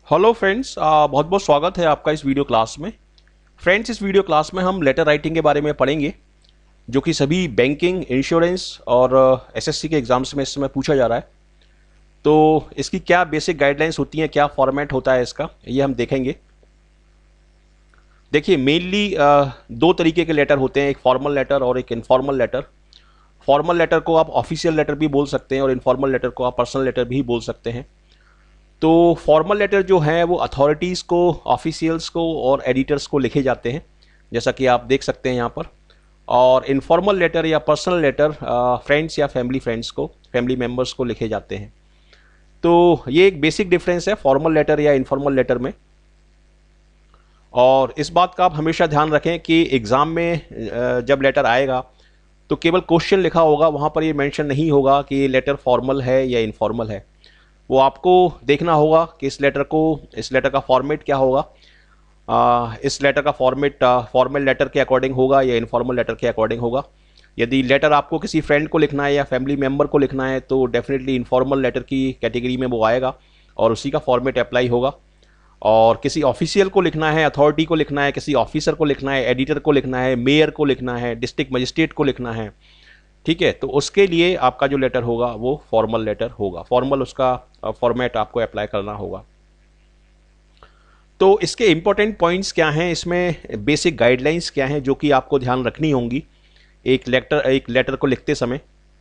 Hello friends, बहुत बहुत स्वागत है आपका इस वीडियो क्लास में। फ्रेंड्स, इस वीडियो क्लास में हम लेटर राइटिंग के बारे में पढ़ेंगे, जो कि सभी बैंकिंग, इंश्योरेंस और एसएससी के एग्जाम्स में इस समय पूछा जा रहा है। तो इसकी क्या बेसिक गाइडलाइंस होती हैं, क्या फॉर्मेट होता है इसका, ये हम देखेंगे। देखिए, मेनली दो तरीके के लेटर होते हैं, एक फॉर्मल लेटर और एक इनफॉर्मल लेटर। फॉर्मल लेटर को आप ऑफिशियल लेटर भी बोल सकते हैं और इनफॉर्मल लेटर को आप पर्सनल लेटर भी बोल सकते हैं। तो फॉर्मल लेटर जो है वो अथॉरिटीज़ को, ऑफिशियल्स को और एडिटर्स को लिखे जाते हैं, जैसा कि आप देख सकते हैं यहाँ पर। और इनफॉर्मल लेटर या पर्सनल लेटर फ्रेंड्स या फैमिली फ्रेंड्स को, फैमिली मेम्बर्स को लिखे जाते हैं। तो ये एक बेसिक डिफरेंस है फॉर्मल लेटर या इनफॉर्मल लेटर में। और इस बात का आप हमेशा ध्यान रखें कि एग्ज़ाम में जब लेटर आएगा तो केवल क्वेश्चन लिखा होगा, वहाँ पर ये मेंशन नहीं होगा कि ये लेटर फॉर्मल है या इनफॉर्मल है। वो आपको देखना होगा कि इस लेटर का फॉर्मेट क्या होगा। इस लेटर का फॉर्मेट फॉर्मल लेटर के अकॉर्डिंग होगा या इनफॉर्मल लेटर के अकॉर्डिंग होगा। यदि लेटर आपको किसी फ्रेंड को लिखना है या फैमिली मेम्बर को लिखना है तो डेफिनेटली इनफॉर्मल लेटर की कैटेगरी में वो आएगा और उसी का फॉर्मेट अप्लाई होगा। और किसी ऑफिशियल को लिखना है, अथॉरिटी को लिखना है, किसी ऑफिसर को लिखना है, एडिटर को लिखना है, मेयर को लिखना है, डिस्ट्रिक्ट मजिस्ट्रेट को लिखना है, ठीक है, तो उसके लिए आपका जो लेटर होगा वो फॉर्मल लेटर होगा। फॉर्मल उसका फॉर्मेट आपको अप्लाई करना होगा। तो इसके इंपॉर्टेंट पॉइंट्स क्या हैं, इसमें बेसिक गाइडलाइंस क्या हैं जो कि आपको ध्यान रखनी होंगी एक लेटर को लिखते समय।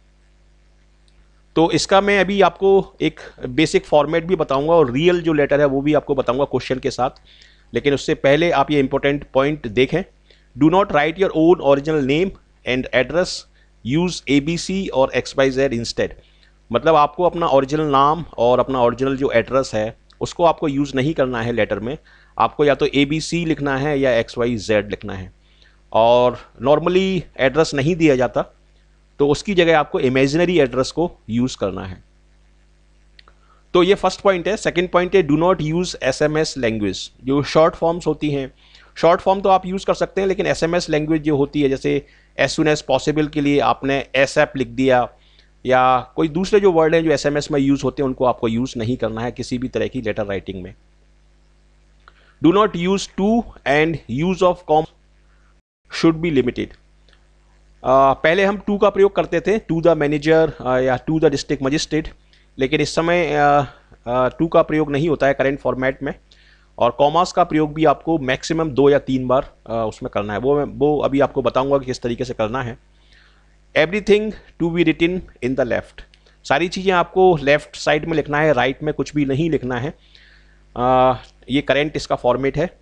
तो इसका मैं अभी आपको एक बेसिक फॉर्मेट भी बताऊंगा और रियल जो लेटर है वो भी आपको बताऊंगा क्वेश्चन के साथ। लेकिन उससे पहले आप ये इंपॉर्टेंट पॉइंट देखें। Do not write your own original name and address, use ABC और XYZ इंस्टेड। मतलब आपको अपना ओरिजिनल नाम और अपना ओरिजिनल जो एड्रेस है उसको आपको यूज़ नहीं करना है लेटर में। आपको या तो ABC लिखना है या XYZ लिखना है। और नॉर्मली एड्रेस नहीं दिया जाता, तो उसकी जगह आपको इमेजिनरी एड्रेस को यूज़ करना है। तो ये फर्स्ट पॉइंट है। सेकंड पॉइंट है, do not use SMS language. जो शॉर्ट फॉर्म्स होती हैं, शॉर्ट फॉर्म तो आप यूज़ कर सकते हैं, लेकिन SMS लैंग्वेज जो होती है, जैसे एज सुन एज पॉसिबल के लिए आपने ASAP लिख दिया, या कोई दूसरे जो वर्ड हैं जो SMS में यूज़ होते हैं, उनको आपको यूज़ नहीं करना है किसी भी तरह की लेटर राइटिंग में। Do not use to and use of comma should be limited. पहले हम टू का प्रयोग करते थे, टू द मैनेजर या टू द डिस्ट्रिक्ट मजिस्ट्रेट, लेकिन इस समय टू का प्रयोग नहीं होता है करंट फॉर्मेट में। और कॉमास का प्रयोग भी आपको मैक्सिमम 2 या 3 बार उसमें करना है। वो अभी आपको बताऊंगा कि किस तरीके से करना है। Everything to be written in the left. सारी चीज़ें आपको लेफ्ट साइड में लिखना है, राइट में कुछ भी नहीं लिखना है। ये करंट इसका फॉर्मेट है।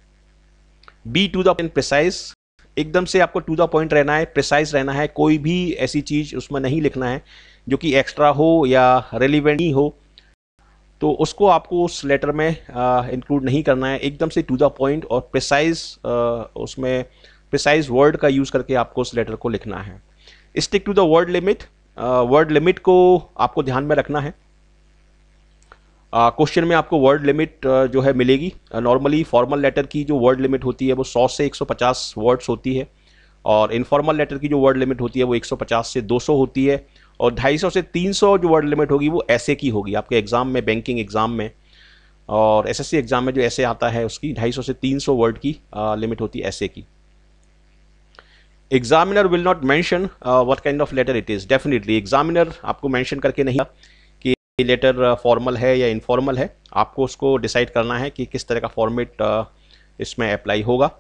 Be to the point precise. एकदम से आपको टू द पॉइंट रहना है, प्रिसाइज रहना है। कोई भी ऐसी चीज़ उसमें नहीं लिखना है जो कि एक्स्ट्रा हो या रेलिवेंट नहीं हो, तो उसको आपको उस लेटर में इंक्लूड नहीं करना है। एकदम से टू द पॉइंट और प्रिसाइज, उसमें प्रिसाइज वर्ड का यूज़ करके आपको उस लेटर को लिखना है। Stick to the word limit. Word limit को आपको ध्यान में रखना है। क्वेश्चन में आपको वर्ड लिमिट जो है मिलेगी। नॉर्मली फॉर्मल लेटर की जो वर्ड लिमिट होती है वो 100 से 150 वर्ड्स होती है, और इनफॉर्मल लेटर की जो वर्ड लिमिट होती है वो 150 से 200 होती है, और 250 से 300 जो वर्ड लिमिट होगी वो ऐसे की होगी आपके एग्जाम में, बैंकिंग एग्जाम में और एसएससी एग्जाम में जो ऐसे आता है उसकी 250 से 300 वर्ड की लिमिट होती है ऐसे की। Examiner will not mention what kind of letter it is. Definitely examiner आपको मेंशन करके नहीं कि लेटर फॉर्मल है या इनफॉर्मल है। आपको उसको डिसाइड करना है कि किस तरह का फॉर्मेट इसमें अप्लाई होगा।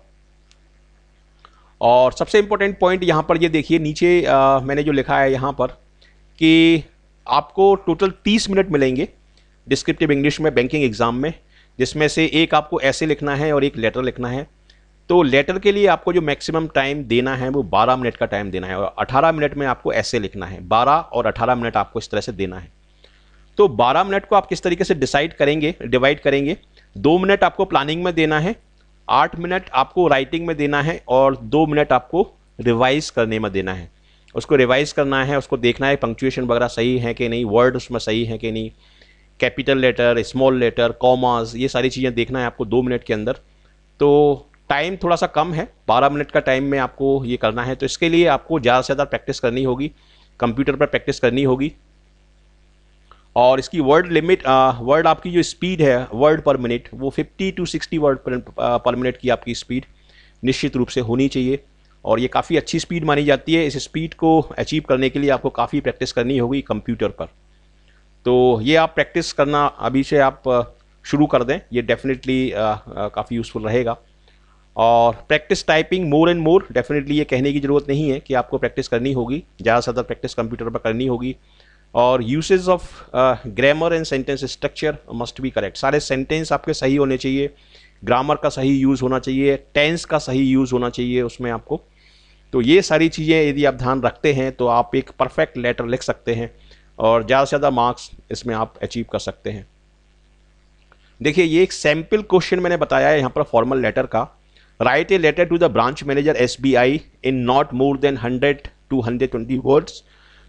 और सबसे इंपॉर्टेंट पॉइंट यहाँ पर ये देखिए, नीचे मैंने जो लिखा है यहाँ पर कि आपको टोटल 30 मिनट मिलेंगे डिस्क्रिप्टिव इंग्लिश में बैंकिंग एग्जाम में, जिसमें से एक आपको ऐसे लिखना है और एक लेटर लिखना है। तो लेटर के लिए आपको जो मैक्सिमम टाइम देना है वो 12 मिनट का टाइम देना है, और 18 मिनट में आपको ऐसे लिखना है। 12 और 18 मिनट आपको इस तरह से देना है। तो 12 मिनट को आप किस तरीके से डिवाइड करेंगे। 2 मिनट आपको प्लानिंग में देना है, 8 मिनट आपको राइटिंग में देना है, और 2 मिनट आपको रिवाइज करने में देना है। उसको रिवाइज करना है, उसको देखना है पंक्चुएशन वगैरह सही है कि नहीं, वर्ड उसमें सही है कि नहीं, capital letter, small letter, commas, ये सारी चीज़ें देखना है आपको 2 मिनट के अंदर। तो टाइम थोड़ा सा कम है, 12 मिनट का टाइम में आपको ये करना है। तो इसके लिए आपको ज़्यादा से ज़्यादा प्रैक्टिस करनी होगी, कंप्यूटर पर प्रैक्टिस करनी होगी। और इसकी वर्ड लिमिट, वर्ड आपकी जो स्पीड है वर्ड पर मिनट, वो 50 to 60 वर्ड पर मिनट की आपकी स्पीड निश्चित रूप से होनी चाहिए। और ये काफ़ी अच्छी स्पीड मानी जाती है। इस स्पीड को अचीव करने के लिए आपको काफ़ी प्रैक्टिस करनी होगी कंप्यूटर पर। तो ये आप प्रैक्टिस करना अभी से आप शुरू कर दें, ये डेफिनेटली काफ़ी यूज़फुल रहेगा। और practice typing more and more, definitely ये कहने की ज़रूरत नहीं है कि आपको प्रैक्टिस करनी होगी, ज़्यादा से ज़्यादा प्रैक्टिस कंप्यूटर पर करनी होगी। और usage of grammar and sentence structure must be correct. सारे सेंटेंस आपके सही होने चाहिए, ग्रामर का सही यूज़ होना चाहिए, टेंस का सही यूज़ होना चाहिए उसमें आपको। तो ये सारी चीज़ें यदि आप ध्यान रखते हैं तो आप एक परफेक्ट लेटर लिख सकते हैं और ज़्यादा से ज़्यादा मार्क्स इसमें आप अचीव कर सकते हैं। देखिए ये एक सैम्पल क्वेश्चन मैंने बताया है यहाँ पर फॉर्मल लेटर का। Write a letter to the branch manager SBI in not more than 100 to 120 words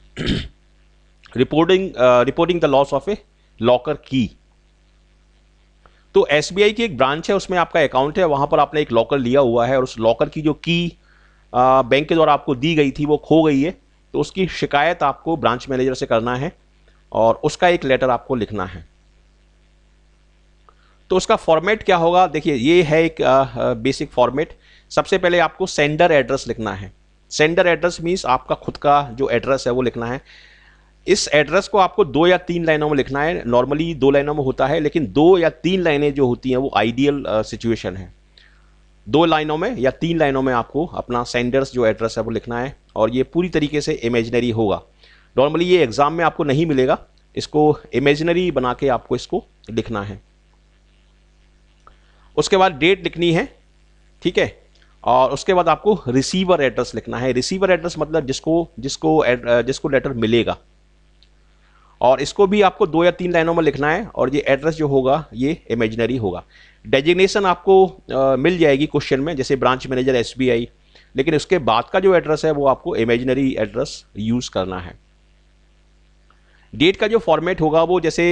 reporting the loss of a locker की। तो SBI की एक ब्रांच है, उसमें आपका अकाउंट है, वहां पर आपने एक लॉकर लिया हुआ है और उस लॉकर की जो की बैंक के द्वारा आपको दी गई थी वो खो गई है। तो उसकी शिकायत आपको ब्रांच मैनेजर से करना है और उसका एक लेटर आपको लिखना है। तो उसका फॉर्मेट क्या होगा, देखिए ये है एक बेसिक फॉर्मेट। सबसे पहले आपको सेंडर एड्रेस लिखना है। सेंडर एड्रेस मीन्स आपका खुद का जो एड्रेस है वो लिखना है। इस एड्रेस को आपको 2 या 3 लाइनों में लिखना है। नॉर्मली 2 लाइनों में होता है, लेकिन 2 या 3 लाइनें जो होती हैं वो आइडियल सिचुएशन है। 2 लाइनों में या 3 लाइनों में आपको अपना सेंडर्स जो एड्रेस है वो लिखना है और ये पूरी तरीके से इमेजिनरी होगा। नॉर्मली ये एग्जाम में आपको नहीं मिलेगा, इसको इमेजिनरी बना के आपको इसको लिखना है। उसके बाद डेट लिखनी है, ठीक है। और उसके बाद आपको रिसीवर एड्रेस लिखना है। रिसीवर एड्रेस मतलब जिसको लेटर मिलेगा, और इसको भी आपको 2 या 3 लाइनों में लिखना है और ये एड्रेस जो होगा ये इमेजिनरी होगा। डेजिग्नेशन आपको मिल जाएगी क्वेश्चन में, जैसे ब्रांच मैनेजर SBI, लेकिन उसके बाद का जो एड्रेस है वो आपको इमेजिनरी एड्रेस यूज करना है। डेट का जो फॉर्मेट होगा वो जैसे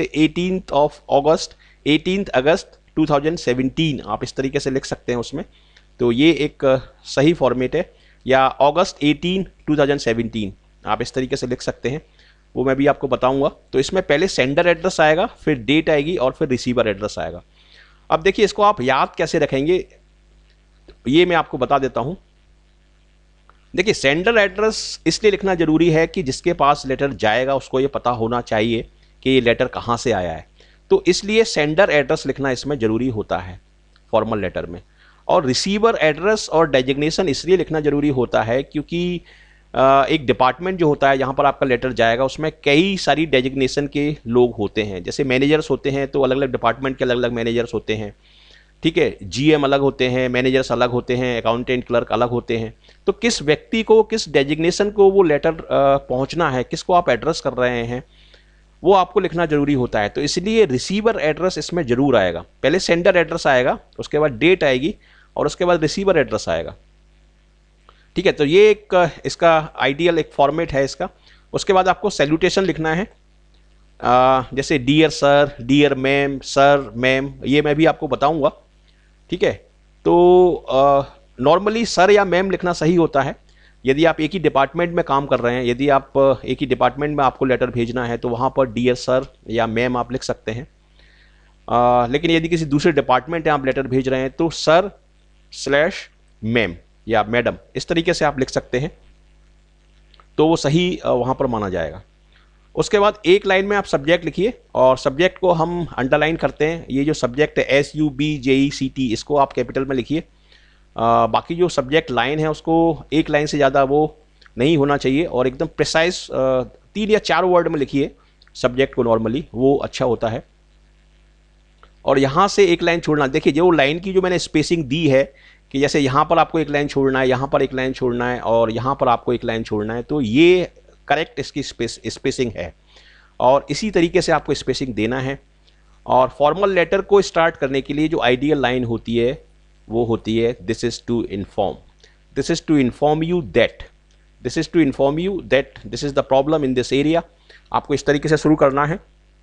18 अगस्त 2017 आप इस तरीके से लिख सकते हैं उसमें। तो ये एक सही फॉर्मेट है, या अगस्त 18, 2017 आप इस तरीके से लिख सकते हैं, वो मैं भी आपको बताऊंगा। तो इसमें पहले सेंडर एड्रेस आएगा, फिर डेट आएगी और फिर रिसीवर एड्रेस आएगा। अब देखिए इसको आप याद कैसे रखेंगे ये मैं आपको बता देता हूं। देखिए सेंडर एड्रेस इसलिए लिखना जरूरी है कि जिसके पास लेटर जाएगा उसको ये पता होना चाहिए कि ये लेटर कहां से आया है। तो इसलिए सेंडर एड्रेस लिखना इसमें जरूरी होता है फॉर्मल लेटर में। और रिसीवर एड्रेस और डेजिग्नेशन इसलिए लिखना जरूरी होता है क्योंकि एक डिपार्टमेंट जो होता है जहाँ पर आपका लेटर जाएगा उसमें कई सारी डेजिग्नेशन के लोग होते हैं। जैसे मैनेजर्स होते हैं तो अलग अलग डिपार्टमेंट के अलग अलग मैनेजर्स होते हैं, ठीक है। GM अलग होते हैं, मैनेजर्स अलग होते हैं, अकाउंटेंट क्लर्क अलग होते हैं। तो किस व्यक्ति को, किस डेजिग्नेशन को वो लेटर पहुँचना है, किसको आप एड्रेस कर रहे हैं, वो आपको लिखना जरूरी होता है। तो इसलिए रिसीवर एड्रेस इसमें जरूर आएगा। पहले सेंडर एड्रेस आएगा, उसके बाद डेट आएगी और उसके बाद रिसीवर एड्रेस आएगा, ठीक है। तो ये एक इसका आइडियल एक फॉर्मेट है इसका। उसके बाद आपको सैल्यूटेशन लिखना है, जैसे dear sir, dear ma'am, sir, ma'am, ये मैं भी आपको बताऊंगा, ठीक है। तो नॉर्मली सर या मैम लिखना सही होता है यदि आप एक ही डिपार्टमेंट में काम कर रहे हैं। यदि आप एक ही डिपार्टमेंट में आपको लेटर भेजना है तो वहाँ पर डियर सर या मैम आप लिख सकते हैं। लेकिन यदि किसी दूसरे डिपार्टमेंट में आप लेटर भेज रहे हैं तो सर/मैम या मैडम इस तरीके से आप लिख सकते हैं, तो वो सही वहाँ पर माना जाएगा। उसके बाद एक लाइन में आप सब्जेक्ट लिखिए और सब्जेक्ट को हम अंडरलाइन करते हैं। ये जो सब्जेक्ट है SUBJECT, इसको आप कैपिटल में लिखिए। बाकी जो सब्जेक्ट लाइन है उसको एक लाइन से ज़्यादा वो नहीं होना चाहिए और एकदम प्रिसाइज 3 या 4 वर्ड में लिखिए सब्जेक्ट को, नॉर्मली वो अच्छा होता है। और यहाँ से एक लाइन छोड़ना, देखिए जो लाइन की जो मैंने स्पेसिंग दी है कि जैसे यहाँ पर आपको एक लाइन छोड़ना है, यहाँ पर एक लाइन छोड़ना है और यहाँ पर आपको एक लाइन छोड़ना है, तो ये करेक्ट इसकी स्पेसिंग है और इसी तरीके से आपको स्पेसिंग देना है। और फॉर्मल लेटर को स्टार्ट करने के लिए जो आइडियल लाइन होती है वो होती है this is to inform, this is to inform you that, this is to inform you that this is the problem in this area. आपको इस तरीके से शुरू करना है।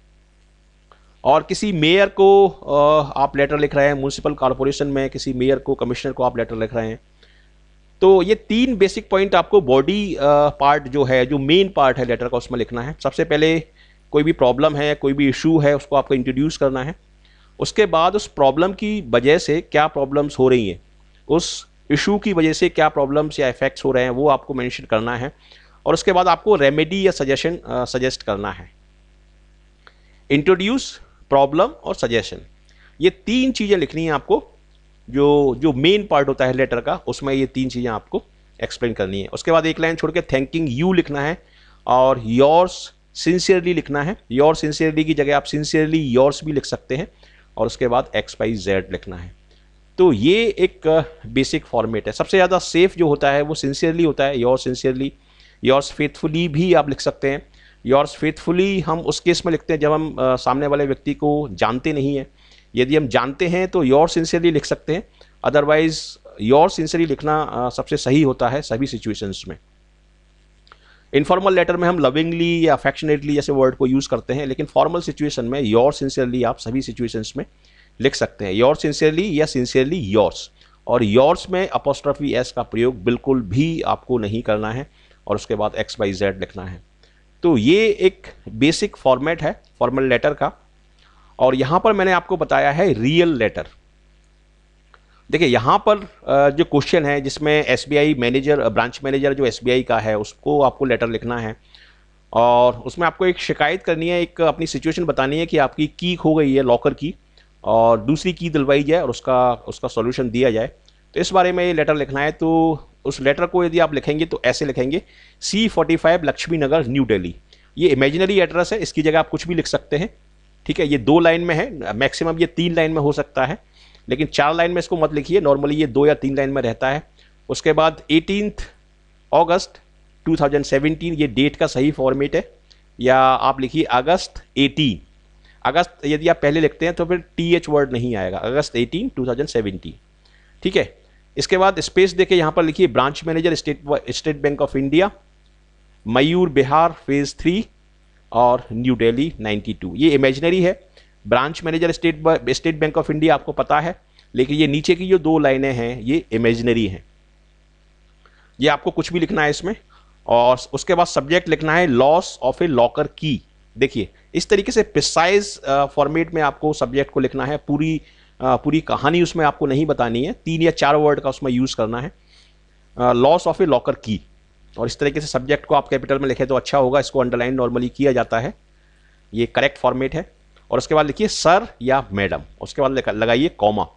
और किसी मेयर को आप लेटर लिख रहे हैं, म्यूनसिपल कॉरपोरेशन में किसी मेयर को, कमिश्नर को आप लेटर लिख रहे हैं, तो ये 3 बेसिक पॉइंट आपको बॉडी पार्ट जो है, जो मेन पार्ट है लेटर का, उसमें लिखना है। सबसे पहले कोई भी प्रॉब्लम है, कोई भी इशू है, उसको आपको इंट्रोड्यूस करना है। उसके बाद उस प्रॉब्लम की वजह से क्या प्रॉब्लम्स हो रही हैं, उस इशू की वजह से क्या प्रॉब्लम्स या इफेक्ट्स हो रहे हैं, वो आपको मेंशन करना है। और उसके बाद आपको रेमेडी या सजेशन सजेस्ट करना है। इंट्रोड्यूस, प्रॉब्लम और सजेशन, ये 3 चीज़ें लिखनी है आपको। जो मेन पार्ट होता है लेटर का, उसमें ये 3 चीज़ें आपको एक्सप्लेन करनी है। उसके बाद एक लाइन छोड़ के थैंकिंग यू लिखना है और योर्स सिंसियरली लिखना है। योर सिंसियरली की जगह आप सिंसियरली योर्स भी लिख सकते हैं। और उसके बाद XYZ लिखना है। तो ये एक बेसिक फॉर्मेट है। सबसे ज़्यादा सेफ जो होता है वो सिंसियरली होता है, योर सिंसियरली। योर्स फेथफुली भी आप लिख सकते हैं। योर्स फेथफुली हम उस केस में लिखते हैं जब हम सामने वाले व्यक्ति को जानते नहीं हैं। यदि हम जानते हैं तो योर सिंसियरली लिख सकते हैं, अदरवाइज योर सिंसियरली लिखना सबसे सही होता है सभी सिचुएशंस में। इनफॉर्मल लेटर में हम लविंगली या अफेक्शनेटली जैसे वर्ड को यूज़ करते हैं, लेकिन फॉर्मल सिचुएशन में योर सिंसियरली आप सभी सिचुएशंस में लिख सकते हैं। योर सिंसियरली या सिंसियरली योर्स। और योर्स में अपॉस्ट्रोफी एस का प्रयोग बिल्कुल भी आपको नहीं करना है। और उसके बाद XYZ लिखना है। तो ये एक बेसिक फॉर्मेट है फॉर्मल लेटर का। और यहाँ पर मैंने आपको बताया है रियल लेटर। देखिए यहाँ पर जो क्वेश्चन है जिसमें SBI मैनेजर, ब्रांच मैनेजर जो SBI का है, उसको आपको लेटर लिखना है। और उसमें आपको एक शिकायत करनी है, एक अपनी सिचुएशन बतानी है कि आपकी की खो गई है लॉकर की, और दूसरी की दिलवाई जाए और उसका सॉल्यूशन दिया जाए। तो इस बारे में ये लेटर लिखना है। तो उस लेटर को यदि आप लिखेंगे तो ऐसे लिखेंगे, C45 लक्ष्मी नगर न्यू दिल्ली। ये इमेजिनरी एड्रेस है, इसकी जगह आप कुछ भी लिख सकते हैं। ठीक है, ये 2 लाइन में है, मैक्सिमम ये 3 लाइन में हो सकता है, लेकिन 4 लाइन में इसको मत लिखिए। नॉर्मली ये 2 या 3 लाइन में रहता है। उसके बाद 18 अगस्त 2017, ये डेट का सही फॉर्मेट है, या आप लिखिए अगस्त 18। अगस्त यदि आप पहले लिखते हैं तो फिर TH वर्ड नहीं आएगा, अगस्त 18 2017। ठीक है, इसके बाद स्पेस देके यहाँ पर लिखिए branch manager state bank of India, Mayur Vihar phase 3 और न्यू दिल्ली 92। ये इमेजिनरी है। Branch manager state bank of India आपको पता है, लेकिन ये नीचे की जो 2 लाइनें हैं ये इमेजिनरी हैं। ये आपको कुछ भी लिखना है इसमें। और उसके बाद सब्जेक्ट लिखना है लॉस ऑफ ए लॉकर की। देखिए इस तरीके से प्रिसाइज फॉर्मेट में आपको सब्जेक्ट को लिखना है। पूरी कहानी उसमें आपको नहीं बतानी है, 3 या 4 वर्ड का उसमें यूज़ करना है, लॉस ऑफ ए लॉकर की। और इस तरीके से सब्जेक्ट को आप कैपिटल में लिखें तो अच्छा होगा। इसको अंडरलाइन नॉर्मली किया जाता है, ये करेक्ट फॉर्मेट है। और उसके बाद लिखिए सर या मैडम, उसके बाद लगाइए कॉमा।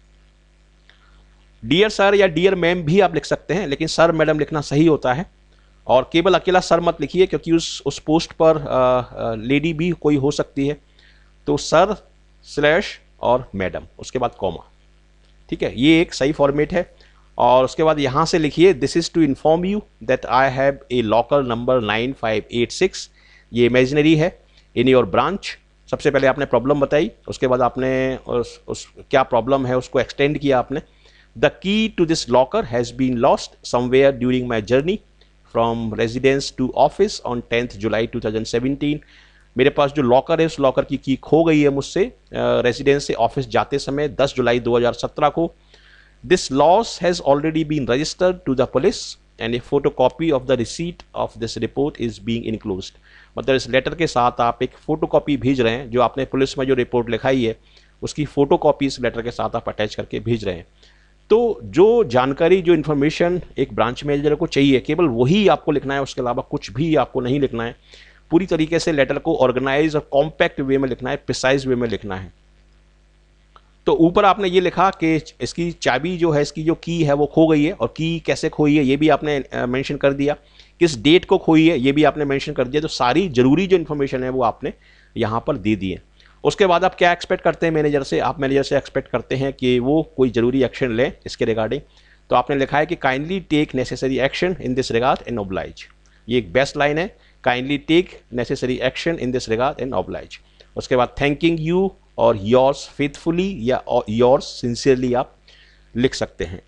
डियर सर या डियर मैम भी आप लिख सकते हैं, लेकिन सर मैडम लिखना सही होता है। और केवल अकेला सर मत लिखिए, क्योंकि उस पोस्ट पर लेडी भी कोई हो सकती है। तो सर स्लैश और मैडम, उसके बाद कॉमा। ठीक है, ये एक सही फॉर्मेट है। और उसके बाद यहाँ से लिखिए this is to inform you that I have a locker number 9586। ये इमेजिनरी है, इन योर ब्रांच। सबसे पहले आपने प्रॉब्लम बताई, उसके बाद आपने उस क्या प्रॉब्लम है उसको एक्सटेंड किया आपने। The key to this locker has been lost somewhere during my journey from residence to office on 10 जुलाई 2017। मेरे पास जो लॉकर है उस लॉकर की खो गई है मुझसे रेजिडेंस से ऑफिस जाते समय 10 जुलाई 2017 को। This loss has already been registered to the police and a photocopy of the receipt of this report is being enclosed. मतलब इस लेटर के साथ आप एक फ़ोटोकॉपी भेज रहे हैं, जो आपने पुलिस में जो रिपोर्ट लिखाई है उसकी फ़ोटोकॉपी इस लेटर के साथ आप अटैच करके भेज रहे हैं। तो जो जानकारी, जो इन्फॉर्मेशन एक ब्रांच मैनेजर को चाहिए, केवल वही आपको लिखना है, उसके अलावा कुछ भी आपको नहीं लिखना है। पूरी तरीके से लेटर को ऑर्गेनाइज और कॉम्पैक्ट वे में लिखना है, प्रिसाइज वे में लिखना है। तो ऊपर आपने ये लिखा कि इसकी चाबी जो है, इसकी जो की है वो खो गई है, और की कैसे खोई है ये भी आपने मेंशन कर दिया, किस डेट को खोई है ये भी आपने मेंशन कर दिया। तो सारी जरूरी जो इन्फॉर्मेशन है वो आपने यहाँ पर दे दी है। उसके बाद आप क्या एक्सपेक्ट करते हैं मैनेजर से? आप मैनेजर से एक्सपेक्ट करते हैं कि वो कोई ज़रूरी एक्शन लें इसके रिगार्डिंग। तो आपने लिखा है कि kindly take necessary action in this regard and oblige. ये एक बेस्ट लाइन है, kindly take necessary action in this regard and oblige. उसके बाद थैंकिंग यू और योर्स फेथफुली या योर्स सिंसियरली आप लिख सकते हैं।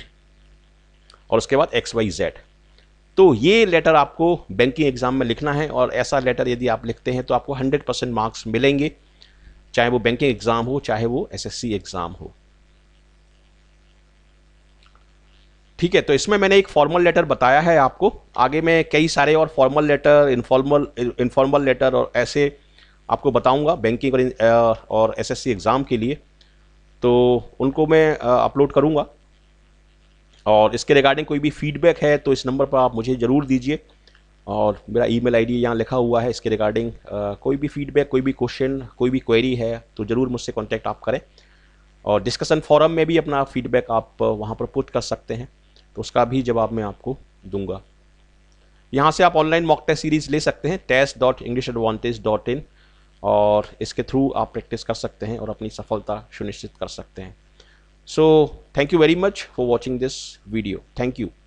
और उसके बाद XYZ। तो ये लेटर आपको बैंकिंग एग्जाम में लिखना है, और ऐसा लेटर यदि आप लिखते हैं तो आपको 100% मार्क्स मिलेंगे, चाहे वो बैंकिंग एग्जाम हो, चाहे वो SSC एग्जाम हो। ठीक है, तो इसमें मैंने एक फॉर्मल लेटर बताया है आपको, आगे मैं कई सारे और फॉर्मल लेटर, इनफॉर्मल लेटर और ऐसे आपको बताऊंगा बैंकिंग और एसएससी एग्ज़ाम के लिए, तो उनको मैं अपलोड करूंगा। और इसके रिगार्डिंग कोई भी फीडबैक है तो इस नंबर पर आप मुझे ज़रूर दीजिए, और मेरा ईमेल आईडी यहाँ लिखा हुआ है। इसके रिगार्डिंग कोई भी फीडबैक, कोई भी क्वेश्चन, कोई भी क्वेरी है तो ज़रूर मुझसे कॉन्टैक्ट आप करें। और डिस्कशन फोरम में भी अपना फीडबैक आप वहाँ पर पुट कर सकते हैं, तो उसका भी जवाब मैं आपको दूंगा। यहाँ से आप ऑनलाइन मॉक टेस्ट सीरीज़ ले सकते हैं test.englishodvantage.in, और इसके थ्रू आप प्रैक्टिस कर सकते हैं और अपनी सफलता सुनिश्चित कर सकते हैं। So thank you very much for watching this video. Thank you.